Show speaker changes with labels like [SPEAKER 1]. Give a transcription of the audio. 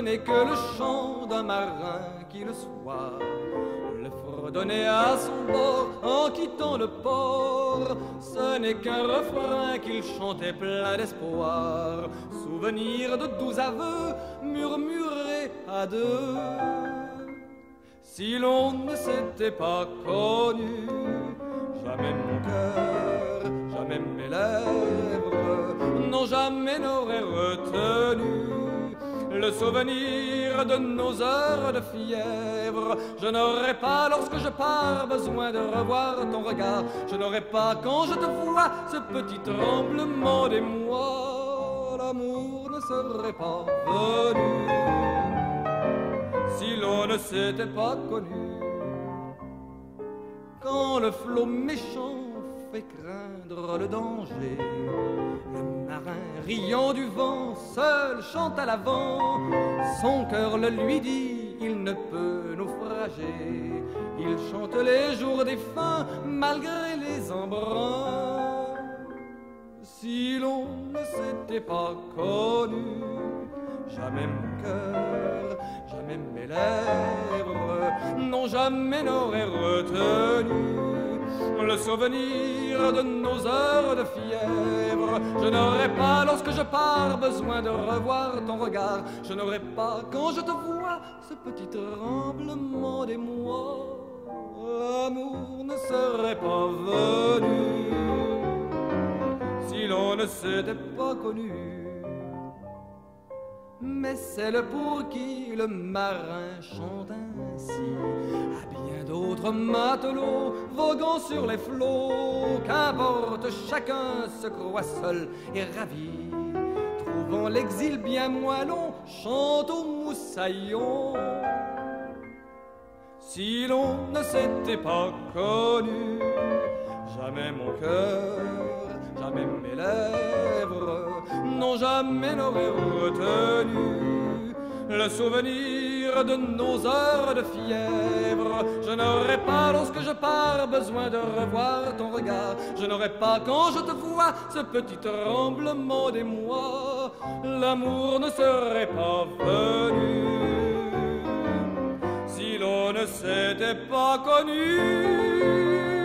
[SPEAKER 1] n'est que le chant d'un marin qui le soir le fredonnait à son bord en quittant le port. Ce n'est qu'un refrain qu'il chantait plein d'espoir, souvenir de doux aveux murmurés à deux. Si l'on ne s'était pas connu, jamais mon cœur, jamais mes lèvres, non jamais n'auraient retenu le souvenir de nos heures de fièvre. Je n'aurais pas, lorsque je pars, besoin de revoir ton regard. Je n'aurais pas, quand je te vois, ce petit tremblement d'émoi. L'amour ne serait pas venu si l'on ne s'était pas connu. Quand le flot méchant fait craindre le danger, le marin riant du vent, seul chante à l'avant. Son cœur le lui dit, il ne peut naufrager. Il chante les jours défunts malgré les embruns. Si l'on ne s'était pas connu, jamais mon cœur, jamais mes lèvres, non jamais n'auraient retenu le souvenir de nos heures de fièvre. Je n'aurais pas, lorsque je pars, besoin de revoir ton regard. Je n'aurais pas, quand je te vois, ce petit tremblement d'émoi. L'amour ne serait pas venu si l'on ne s'était pas connu. Mais celle pour qui le marin chante ainsi, à bien d'autres matelots voguant sur les flots, qu'importe, chacun se croit seul et ravi, trouvant l'exil bien moins long, chante au moussaillon. Si l'on ne s'était pas connu, jamais mon cœur, jamais mes lèvres, non jamais n'auraient retenu le souvenir de nos heures de fièvre. Je n'aurais pas, lorsque je pars, besoin de revoir ton regard. Je n'aurais pas, quand je te vois, ce petit tremblement d'émoi. L'amour ne serait pas venu si l'on ne s'était pas connu.